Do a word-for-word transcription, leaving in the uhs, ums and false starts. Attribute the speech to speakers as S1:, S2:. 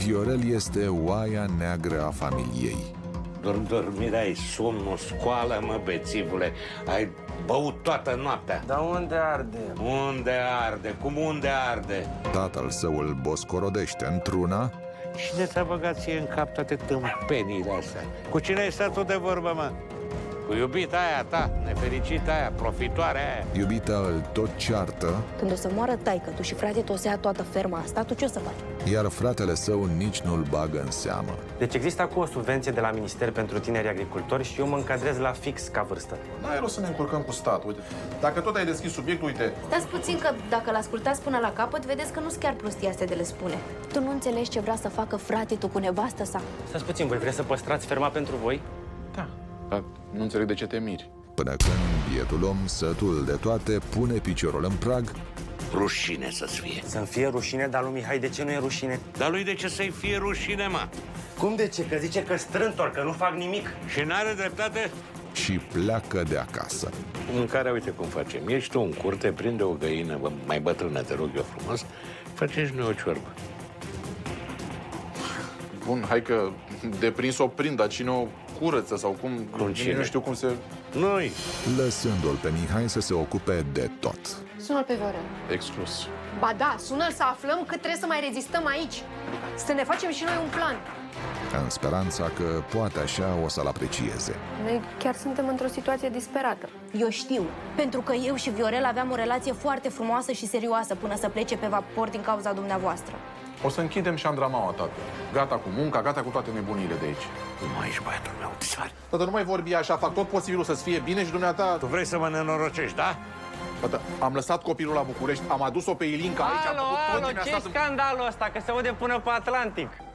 S1: Viorel este oaia neagră a familiei.
S2: Dorm, dormirea-i somnul, scoală-mă, bețivule. Ai băut toată noaptea.
S3: Dar unde arde?
S2: Unde arde? Cum unde arde?
S1: Tatăl său îl boscorodește într-una.
S2: Cine ți-a băgat ție în cap toate tâmpeniile astea? Cu cine ai stat tu de vorbă, mă? Cu iubita aia ta, nefericita aia, profitoarea aia.
S1: Iubita îl tot ceartă.
S4: Când o să moară taică-tu și frate o să ia toată ferma asta, tu ce o să faci?
S1: Iar fratele său nici nu-l bagă în seamă.
S3: Deci există acum o subvenție de la Minister pentru tineri agricultori și eu mă încadrez la fix ca vârstă.
S5: N-ai rost să ne încurcăm cu stat. Uite, dacă tot ai deschis subiectul, uite...
S4: Stați puțin că dacă l-ascultați până la capăt, vedeți că nu-s chiar prostii astea de le spune. Tu nu înțelegi ce vrea să facă frate tu cu nevastă sa?
S3: Stați puțin, voi vreți să păstrați ferma pentru voi?
S5: Da, dar nu înțeleg de ce te miri.
S1: Până când bietul om, sătul de toate, pune piciorul în prag.
S2: Rușine să-ți fie.
S3: Să-mi fie rușine, dar lui Mihai de ce nu e rușine?
S2: Dar lui de ce să-i fie rușine, mă?
S3: Cum de ce? Că zice că strântor, că nu fac nimic.
S2: Și n-are dreptate?
S1: Și pleacă de acasă.
S2: Mâncarea, uite cum facem. Ești tu în curte, prinde o găină, bă, mai bătrână, te rog eu frumos, faceți noi o ciorbă.
S5: Bun, hai că de prins o prind, dar cine o curăță sau cum...
S2: Cum cine?
S5: Nu știu cum se...
S2: Noi.
S1: Lăsându-l pe Mihai să se ocupe de tot.
S6: Sună-l pe Viorel.
S5: Exclus.
S6: Ba da, sună-l să aflăm cât trebuie să mai rezistăm aici. Să ne facem și noi un plan.
S1: În speranța că poate așa o să-l aprecieze.
S6: Noi chiar suntem într-o situație disperată.
S4: Eu știu, pentru că eu și Viorel aveam o relație foarte frumoasă și serioasă până să plece pe vapor din cauza dumneavoastră.
S5: O să închidem și Andramaua, tată. Gata cu munca, gata cu toate nebunile de aici.
S2: Nu mai ești băiatul meu, dispari.
S5: Tată, nu mai vorbi așa, fac tot posibilul să-ți fie bine și dumneata...
S2: Tu vrei să mă nenorocești, da?
S5: Tată, am lăsat copilul la București, am adus-o pe Ilinca aici, am
S3: Alo,
S5: făcut tot
S3: alo,
S5: ce mi-a
S3: ce
S5: stat în...
S3: scandalul ăsta? Că se aude până pe Atlantic.